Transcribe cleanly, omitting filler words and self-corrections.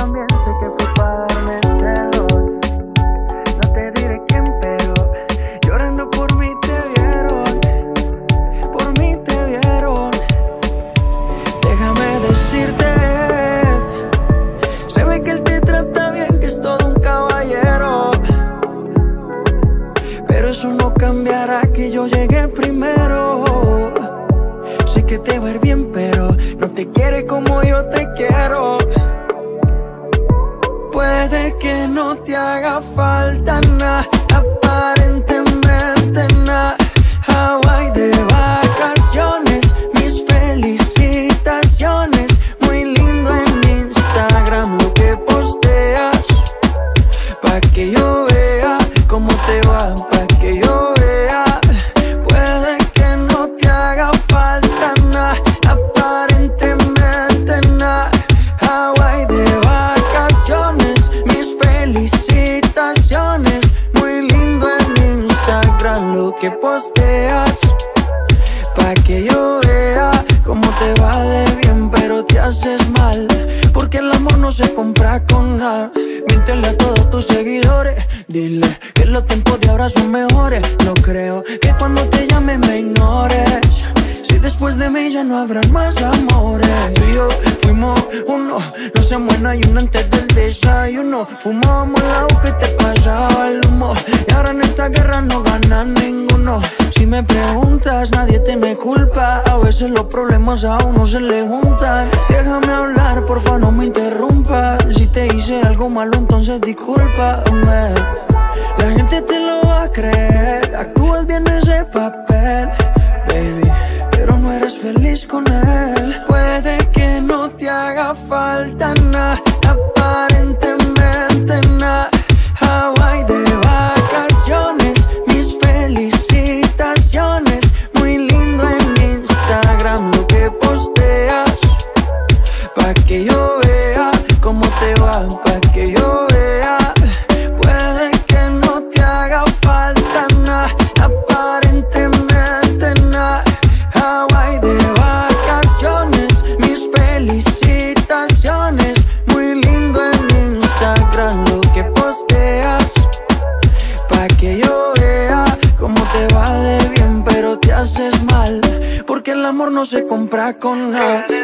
también sé que fue para darme celos. No te diré quién, pero llorando por mí te vieron. Por mí te vieron. Déjame decirte, se ve que él te trata bien, que es todo un caballero. Pero eso no cambiará que yo llegué primero. Sé que te va a ir bien, pero no te quiere como yo te quiero. Puede que no te haga falta nada, aparentemente nada. Hawaii de vacaciones, mis felicitaciones. Muy lindo en Instagram lo que posteas, pa' que yo vea cómo te va, pa' que yo vea. Puede que no te haga falta nada, aparentemente nada. Hawaii de vacaciones, mis felicitaciones. Muy lindo en Instagram lo que posteas, pa' que yo vea cómo te va de bien, pero te haces mal, porque el amor no se compra con nada. Míntele a todos tus seguidores, dile que los tiempos de ahora son mejores. No creo que cuando te llame me ignores, si después de mí ya no habrán más amores. Tú y yo fuimos uno, no se muera y uno antes del desayuno. Fumábamos el agua que te pasaba el humo, y ahora en esta guerra no gana ninguno. Si me preguntas, nadie tiene culpa, a veces los problemas a uno se le juntan. Déjame hablar, porfa, no me interrumpas. Si te hice algo malo, entonces discúlpame. La gente te lo va a creer, actúas bien ese papel, baby, pero no eres feliz con él. Puede que no te haga falta nada, aparentemente nada. Hawaii de vacaciones, mis felicitaciones. Muy lindo en Instagram lo que posteas, pa' que yo vea cómo te va, pa' que yo vea. Puede que no te haga falta nada, aparentemente nada. Hawaii de vacaciones, mis felicitaciones. Muy lindo en Instagram lo que posteas, pa' que yo vea cómo te va de bien, pero te haces mal, porque el amor no se compra con nada.